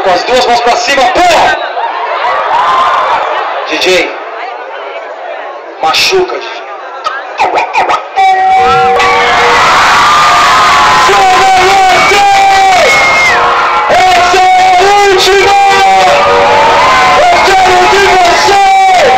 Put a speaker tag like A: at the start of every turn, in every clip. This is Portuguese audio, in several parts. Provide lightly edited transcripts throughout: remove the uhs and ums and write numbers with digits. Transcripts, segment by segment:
A: com as duas mãos pra cima, porra! DJ, machuca, DJ. Essa é a última! Eu quero ouvir você!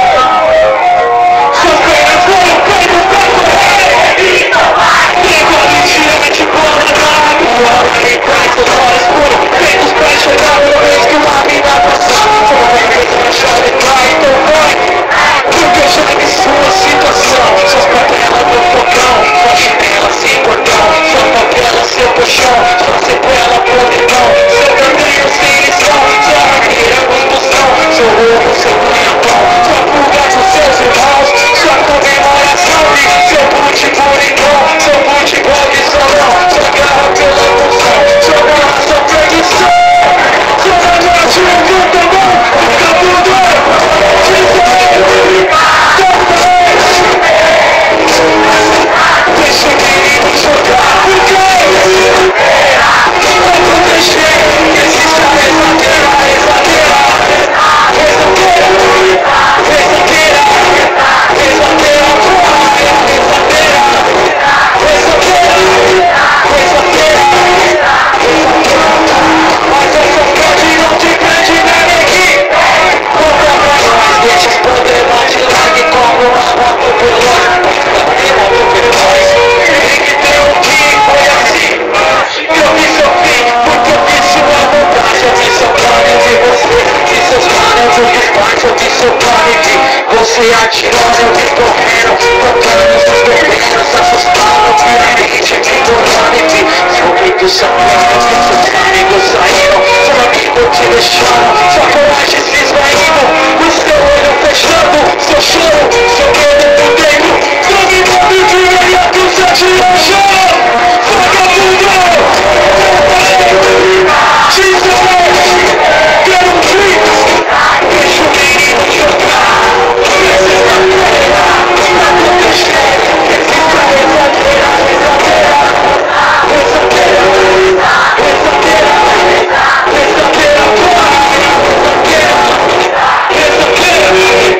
A: Seus peitos foram feitos pra correr! E não vai! Pegou a mentira, mete bola na rua! E traz seus olhos puros, feitos pra chegar uma vez que uma vida passar! Só vai ver se chove, vai, então vai! Porque eu já vi sua situação! Suas panelas no fogão, sua chinela sem cordão, sua favela, seu colchão, sua sequela, podridão, seu caminho sem lição, sua raqueira, condução, seu roubo, seu punhão, sua fuga com seus irmãos, sua comemoração e seu boot bonitão, seu boot igual de salão, sua garra pela função, sua garra, sua perdição, sua morte, o mundo bom, fica tudo, deixa o menino jogar, porque vai proteger, esse está rezadeira, rezadeira, rezadeira, rezadeira, rezadeira, porra, rezadeira, rezadeira, rezadeira, mas essa pode não te prende, né, neguinho? Conta pra nós, deixa os problemas de lado como uma moto veloz, tem que ter um que foi assim. Eu vi seu fim, porque eu vi sua vontade. Eu vi seu plano de você, vi seus planos de desparte. Eu vi seu plano de você atirando, eu vi correndo, tocando seus pequenos, assustando, piramente, me ignorando e vi seu grito sangrando, seus amigos saindo, seu amigo te deixando, sua coragem se esvaindo, o seu olho fechando, seu choro, seu medo por dentro, dominando de meia dúzia de anjo, vagabundo, Jesus, quero um fim, deixa o menino jogar, rezadeira, pra proteger, exista rezadeira, rezadeira, rezadeira, rezadeira, rezadeira, porra, rezadeira,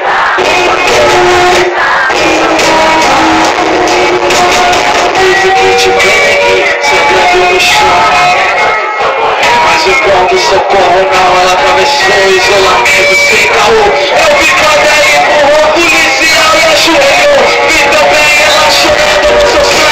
A: que te pegue, sangrando no chão. Mas o pão do socorro não, ela atravessou o isolamento sem caô. Eu vi quando ela empurrou o policial e ajoelhou. Vi também ela chorando no seu